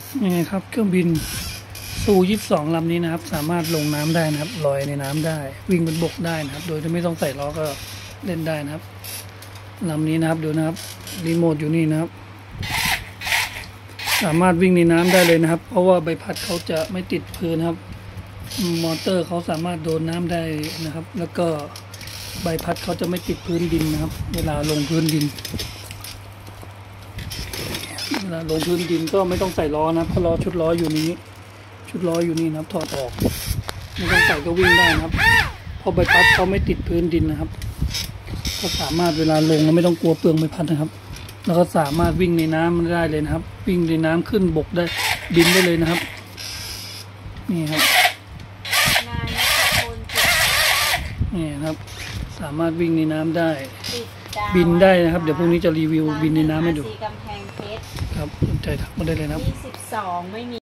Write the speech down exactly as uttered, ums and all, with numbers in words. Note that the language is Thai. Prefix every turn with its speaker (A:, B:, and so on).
A: นี่ครับเครื่องบินซูยี่สิบสองลำนี้นะครับสามารถลงน้ำได้นะครับลอยในน้ำได้วิ่งบนบกได้นะครับโดยที่ไม่ต้องใส่ล้อก็เล่นได้นะครับลำนี้นะครับดูนะครับรีโมทอยู่นี่นะครับสามารถวิ่งในน้ำได้เลยนะครับเพราะว่าใบพัดเขาจะไม่ติดพื้นครับมอเตอร์เขาสามารถโดนน้ำได้นะครับแล้วก็ใบพัดเขาจะไม่ติดพื้นดินนะครับเวลาลงพื้นดินเวลาลงพื้นดินก็ไม่ต้องใส่ล้อนะเพราะล้อชุดล้ออยู่นี้ชุดล้ออยู่นี่นะครับถอดออกไม่ต้องใส่ก็วิ่งได้นะครับเพราะใบพัดเขาไม่ติดพื้นดินนะครับก็สามารถเวลาลงเราไม่ต้องกลัวเปลืองใบพัดนะครับแล้วก็สามารถวิ่งในน้ำได้เลยนะครับวิ่งในน้ำขึ้นบกได้บินได้เลยนะครับนี่ครับนี่ครับสามารถวิ่งในน้ำได้บินได้นะครับเดี๋ยวพรุ่งนี้จะรีวิวบินในน้ำให้ดูครับสนใจทักมาได้เลยนะครับ
B: ยี่สิบสองไม่มี